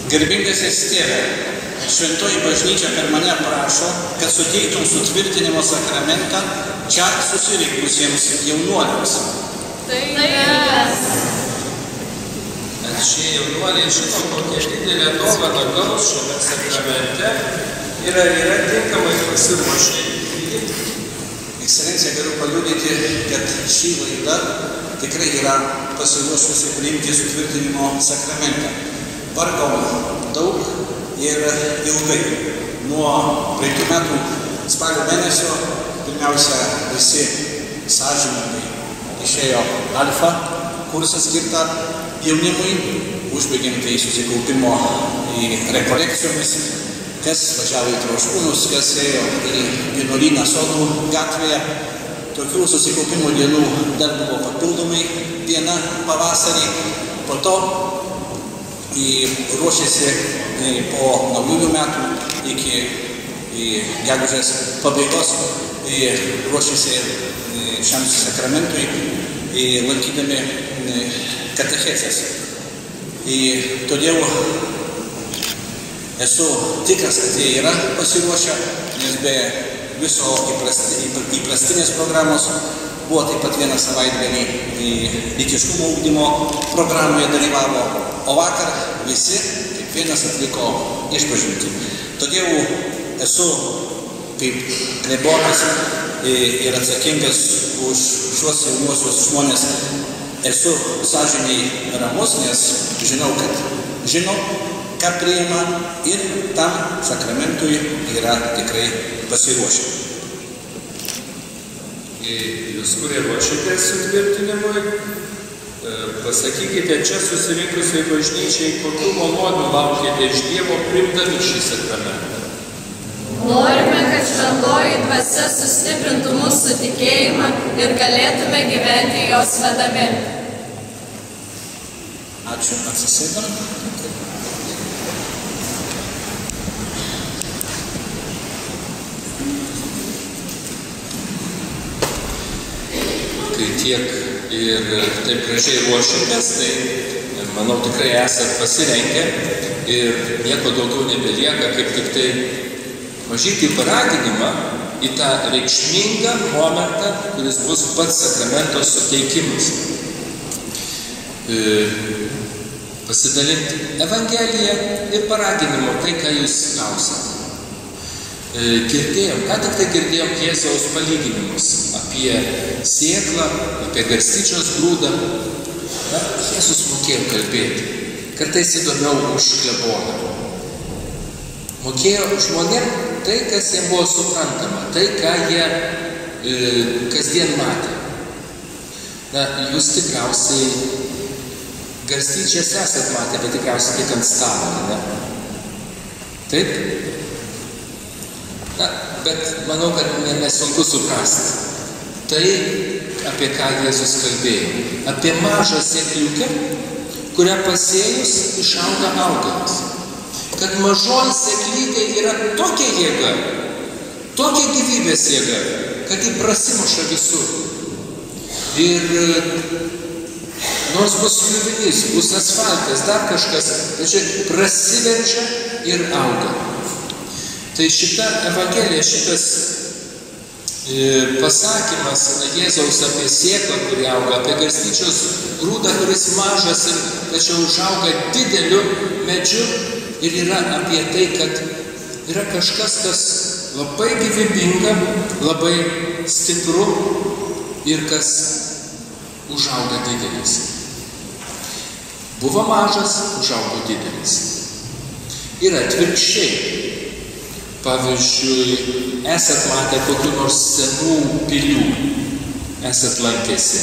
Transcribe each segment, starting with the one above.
Garbingasis tėve, šventoji bažnyčia per mane prašo, kad suteiktum sutvirtinimo sakramentą čia susirinkusiems jaunuoliams. Tai mes. Šie jaunuoliai žino, kokia didelė dovana gaus šiame sakramente ir ar yra tinkamai pasiruošę. Ekscelencija, galiu paliudyti, kad šį laidą tikrai yra pasiruošusi priimti sutvirtinimo sakramentą. Vargom daug ir ilgai. Nuo praeitų metų spalio mėnesio pirmiausia visi sąžiningai išėjo alfa kursą skirtą jaunimui, užbaigėm tai susikaupimo į rekolekcijomis, kas važiavo į Troškūnus, kas ėjo į vienuolyną Sodų gatvėje. Tokių susikaupimo dienų dar buvo papildomai viena pavasarį. Po to ruošėsi po naujųjų metų iki gegužės pabaigos, ruošėsi šiam sakramentui, lankydami katechezės. Todėl esu tikras, kad jie yra pasiruošę, nes be viso įprastinės programos buvo taip pat vieną savaitgalį lytiškumo ugdymo programoje dalyvavo, o vakar visi kaip vienas atliko išpažintį. Todėl esu kaip klebonas ir atsakingas už šiuos jaunuosius žmonės, esu sąžiniai ramus, nes žinau, ką priima ir tam sakramentui yra tikrai pasiruošę. Jūs, kurie ruošitės sutvirtinimui, pasakykite čia susirinkusiai bažnyčiai, kokių malonių laukite iš Dievo priimdami šį sakramentą. Norime, kad šventoji dvasia sustiprintų mūsų tikėjimą ir galėtume gyventi jos vedami. Ačiū, atsisėdam. Kai tiek ir taip gražiai ruošitės, tai manau tikrai esat pasirengę ir nieko daugiau nebelieka, kaip tik tai mažyti paraginimą į tą reikšmingą momentą, kuris bus pats sakramento suteikimas. Pasidalinti Evangeliją ir paraginimo tai, ką jūs gausite. Ką tik tai girdėjom Jėzaus palyginimus apie sėklą, apie garstyčios grūdą. Jėzus mokėjo kalbėti, kartais įdomiau už kleboną. Mokėjo žmonėm tai, kas jiems buvo suprantama, tai, ką jie kasdien matė. Jūs tikriausiai garstyčias esat matę, bet tikriausiai tik ant stalo, ne? Taip? Bet manau, kad nesunku suprasti. Tai, apie ką Jėzus kalbėjo. Apie mažą sėkliukę, kurią pasėjus išauga augalas. Kad mažoji sėklytė yra tokia jėga, tokia gyvybės jėga, kad ji prasimuša visur. Ir nors bus kliuvinys, bus asfaltas, dar kažkas, tačiau prasiveržia ir auga. Tai šita Evangelija, šitas pasakymas Jėzaus apie sėklą, kuri auga, apie garstyčios grūdą, kuris mažas ir tačiau užauga dideliu medžiu, ir yra apie tai, kad yra kažkas, kas labai gyvybinga, labai stipru ir kas užauga didelis. Buvo mažas, užaugo didelis. Ir atvirkščiai. Pavyzdžiui, esat matę kokių nors senų pilių, esat lankėsi.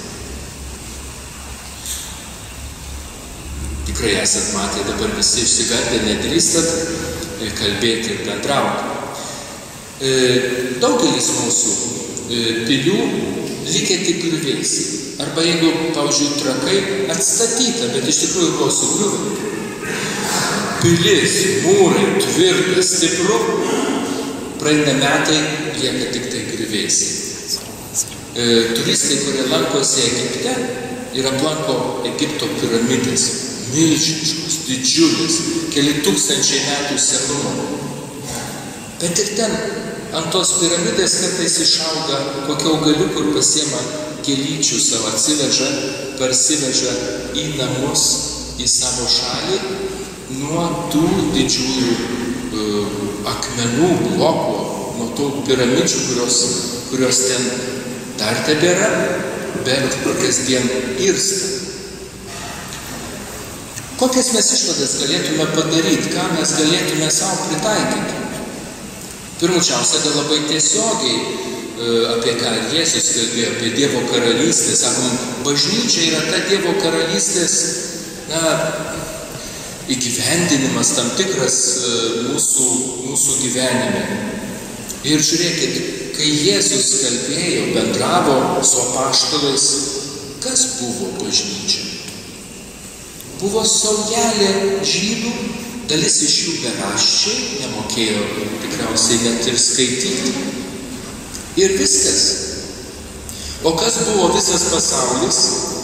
Tikrai esat matę, dabar visi išsigandę, nedrįstat kalbėti ir bendrauti. Daugelis mūsų pilių likę tik griuvėsiai. Arba jeigu, pavyzdžiui, trakai atstatyta, bet iš tikrųjų buvo sugriuvę. Pilis, mūrai, tvirta, stipru, praeina metai, lieka tik tai griuvėsiai. Turistai, kurie lankosi Egipte ir aplanko Egipto piramidės, milžiniškos, didžiulės, keli tūkstančiai metų senumo. Bet ir ten ant tos piramidės kartais išauga kokio augalių, kur pasiema gėlyčių savo, atsiveža, parsiveža į namus, į savo šalį, nuo tų didžiųjų akmenų blokų, nuo tų piramidžių, kurios ten dar tebėra, bet kasdien irsta. Kokias mes išvadas galėtume padaryti, ką mes galėtume savo pritaikyti? Pirmučiausia, gal labai tiesiogiai, apie ką Jėzus kalbėjo, apie Dievo karalystę. Sakom, bažnyčia yra ta Dievo karalystės, įgyvendinimas tam tikras mūsų gyvenime. Ir žiūrėkit, kai Jėzus kalbėjo, bendravo su apaštalais, kas buvo bažnyčia? Buvo saujelė žydų, dalis iš jų beraščiai, nemokėjo tikriausiai net ir skaityti. Ir viskas. O kas buvo visas pasaulis?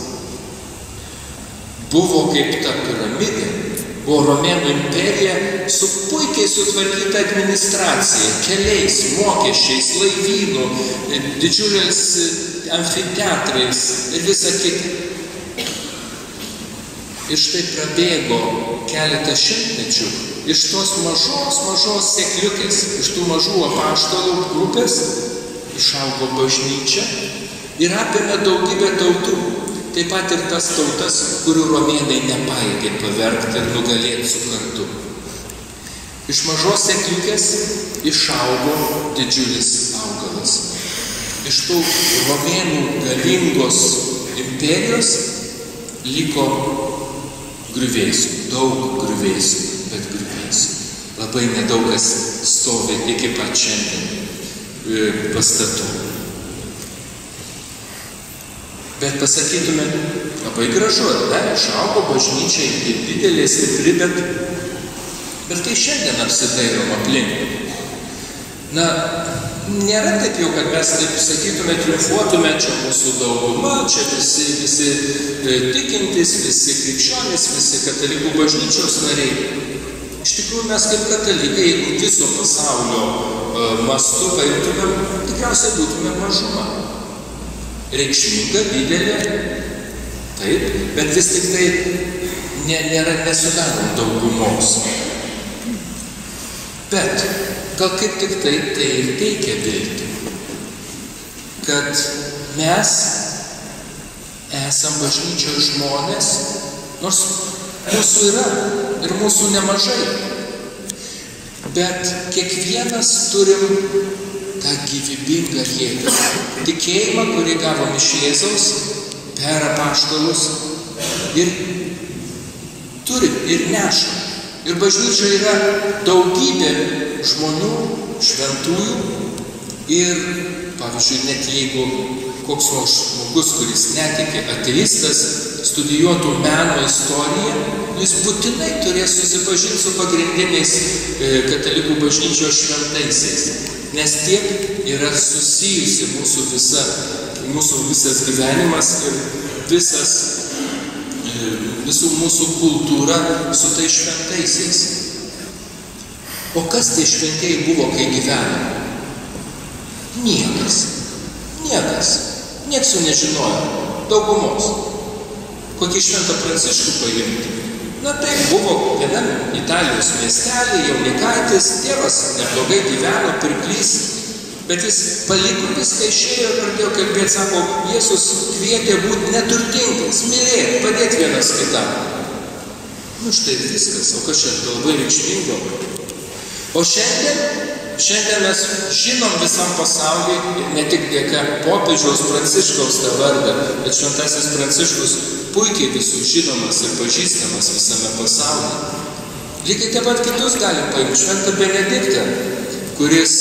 Buvo kaip ta piramidė. Buvo Romėnų imperija su puikiai sutvarkyta administracija, keliais, mokesčiais, laivynų, didžiuliais amfiteatrais ir visa kita. Ir štai prabėgo keletą šimtmečių iš tos mažos sekliukės, iš tų mažų apaštalų grupės išaugo bažnyčia ir apėmė daugybę tautų. Taip pat ir tas tautas, kurių romėnai nepaėgė pavergti ir nugalėti su kartu. Iš mažos sekliukės išaugo didžiulis augalas. Iš tų romėnų galingos imperijos liko griuvėsių, daug griuvėsių, bet griuvėsių. Labai nedaug kas stovi iki pat šiandien pastatų. Bet pasakytume, labai gražu, išaugo bažnyčia didelė, stipri, bet kai šiandien apsidairom aplink. Nėra taip jau, kad mes taip sakytume, triumfuotume, čia mūsų dauguma, čia visi tikintys, visi krikščionys, visi katalikų bažnyčios nariai. Iš tikrųjų, mes kaip katalikai, jeigu viso pasaulio mastu paimtume, tikriausiai būtume mažuma. Reikšminga, didelė, taip, bet vis tik tai nesudarom daugumos. Bet gal kaip tik tai ir teikia viltį, kad mes esam bažnyčioje žmonės, nors mūsų yra ir mūsų nemažai, bet kiekvienas turim tą gyvybingą jėgą, tikėjimą, kurį gavom iš Jėzaus per apaštalus ir turim ir nešam. Ir bažnyčia yra daugybė žmonių, šventųjų ir, pavyzdžiui, net jeigu koks nors žmogus, kuris netiki, ateistas, studijuotų meno istoriją, jis būtinai turės susipažinti su pagrindiniais katalikų bažnyčios šventaisiais. Nes tiek yra susijusi mūsų visas gyvenimas ir visų mūsų kultūra su tai šventaisiais. O kas tai šventieji buvo, kai gyveno? Niekas. Nieks jų nežinojo. Daugumos. Kokį šventą Pranciškų paimti? Tai buvo vienam Italijos miestelį, jaunikaitis, tėvas neblogai gyveno, pirklys, bet jis paliko viską, išėjo ir pradėjo kalbėti, sako, Jėzus kvietė būti neturtingais, mylėti, padėti vienas kitam. Štai viskas, o kas čia labai reikšmingo. O šiandien mes žinom visam pasauliui, ne tik dėka popiežiaus Pranciškaus tą vardą, bet šventasis Pranciškus puikiai visų žinomas ir pažįstamas visame pasaulyje. Lygiai taip pat kitus galim paimti, šventą Benediktą, kuris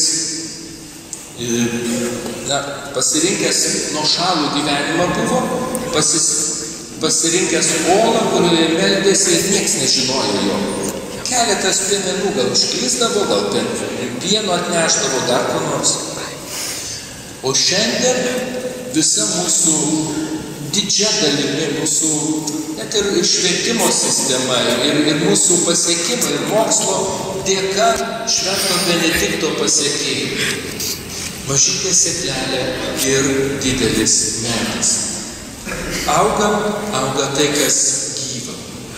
pasirinkęs nuošalų gyvenimą buvo, pasirinkęs olą, kurioje meldėsi ir nieks nežinojo jo. Keletas piemenų gal užklysdavo, gal pieno atneždavo, dar ko nors. O šiandien visa mūsų didžia dalimi mūsų net ir švietimo sistema ir mūsų pasiekimai ir mokslo dėka Švento Benedikto pasiekėjai. Mažytė sėklelė ir didelis medis. Auga tai, kas gyva.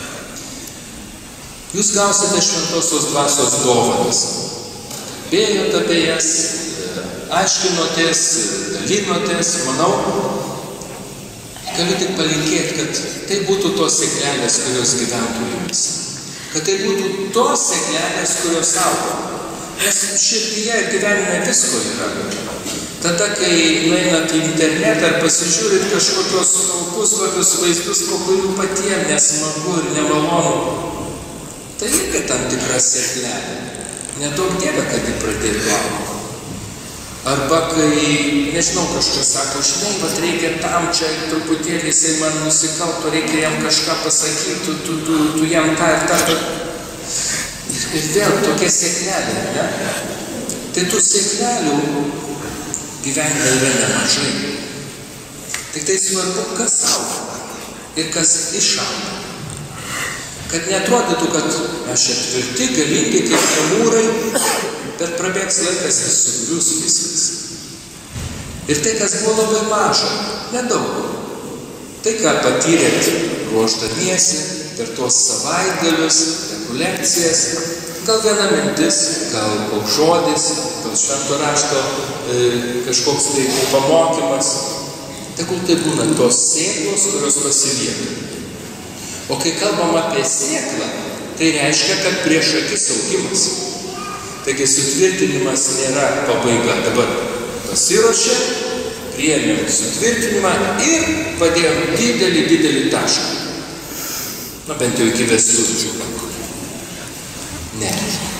Jūs gausite šventosios dvasios dovanas. Bėjot apie jas, aiškinotės, dalinotės, manau, galiu tik palinkėti, kad tai būtų tos sėklelės, kurios gyventų jumise. Kad tai būtų tos sėklelės, kurios auga. Nes širdyje ir gyvenime visko yra. Tada, kai nueinat į internetą ar pasižiūrit kažkokios puslapius vaizdus, po kurių patiem nesmagu ir nemalonu, tai irgi tam tikra sėklelė. Nedaug Dieve, kad jį pradėtų augti. Arba kai, nežinau, kažkas sako, žinai, vat reikia tam čia truputėlį, jisai man nusikalto, reikia jam kažką pasakyti, tu jam tą ir tą. Ir vėl tokia sėklelė, ne? Tai tų sėklelių gyvenime yra nemažai. Tik tai svarbu, kas auga ir kas išauga. Kad neatrodytų, kad mes čia tvirti, galingi kaip mūrai, bet prabėgs laikas ir sugrius viskas. Ir tai, kas buvo labai maža, nedaug. Tai, ką patyrėt ruošdamiesi per tuos savaitgalius, rekolekcijas, gal viena mintis, gal koks žodis, gal švento rašto kažkoks tai pamokymas. Tegul tai būna tos sėklos, kurios pasilieka. O kai kalbam apie sėklą, tai reiškia, kad prieš akis augimas. Taigi sutvirtinimas nėra pabaiga. Dabar pasiruošė, priėmėm sutvirtinimą ir padėjom didelį tašką. Na, bent jau iki vestuvių. Ne.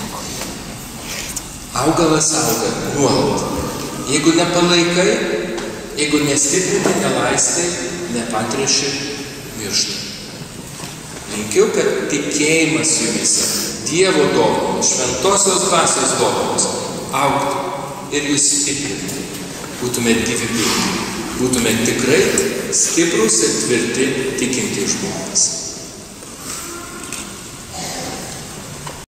Augalas auga nuolat. Jeigu nepalaikai, jeigu nestiprinti, nelaistai, nepatrėši, miršta. Linkiu, kad tikėjimas jumise, Dievo dovanos, šventosios dvasios dovanos augtų ir jūs stiprintų. Būtumėt gyvybingi, būtumėt tikrai stiprūs ir tvirti tikintys žmonės.